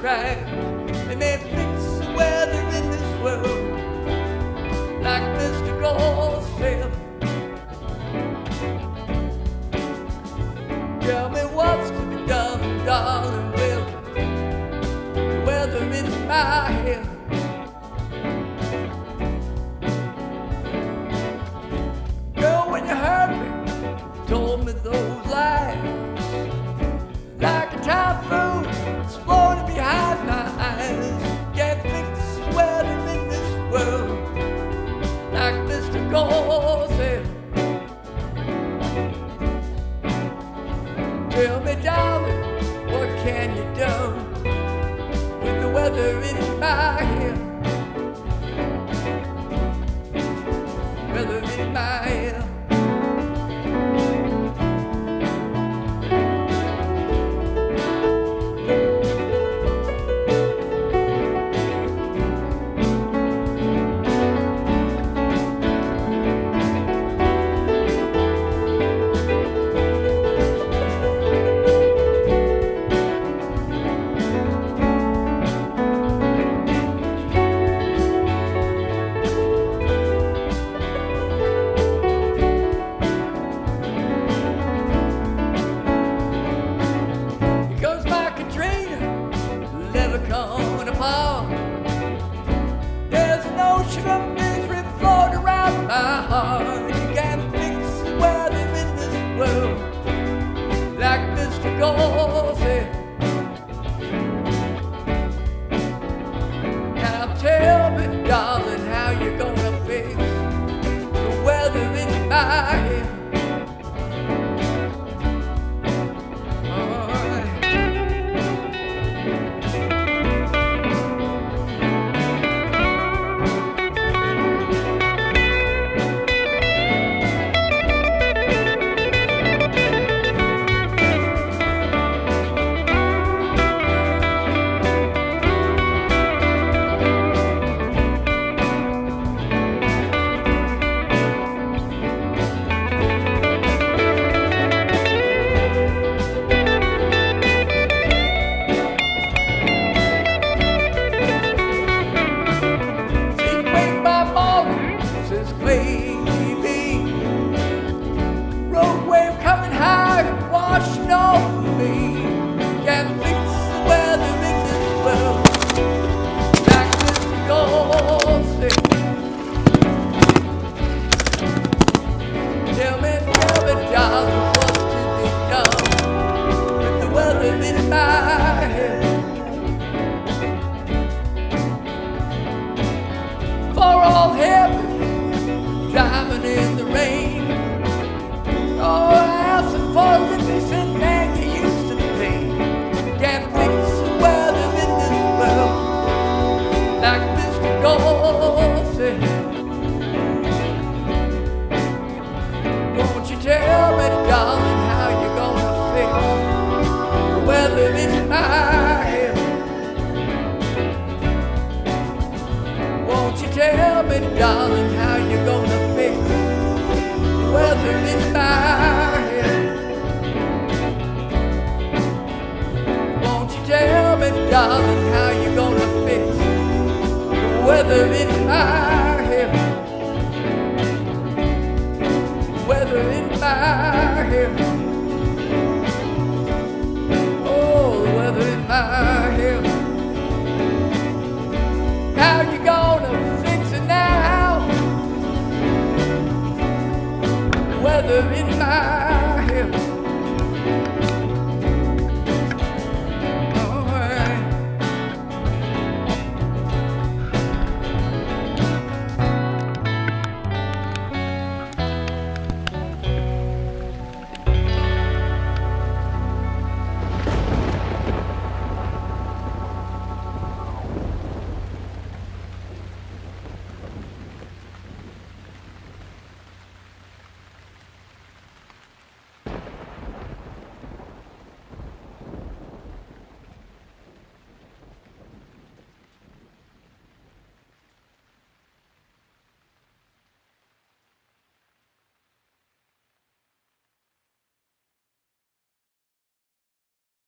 track, and they fix the weather in this world like Mr. Gore said. Tell me what's to be done, darling, with the weather in my head. Girl, when you hurt me, told me those lies like a typhoon exploding behind my eyes. Can't fix the weather in this world like Mr. Gore said. Tell me, darling, what can you do with the weather in my head? Weather in my head. Coming apart, there's an ocean of misery floating around my heart. You can't fix the weather in this world like Mr. Gore said. Now tell me, darling, how you gonna fix the weather in my head? Washing over me, can't fix the weather in this world like Mr. Gore said. Tell me, darling, what's to be done with the weather in my head? For all heaven, driving in the rain. Oh, asking for a replacement man you used to be. Can't fix the weather in this world like Mr. Gore said. Won't you tell me, darling, how you gonna fix the weather in my head? Won't you tell me, darling, how you gonna fix the weather in my head? Won't you tell me, darling, how you gonna fix the weather in my head?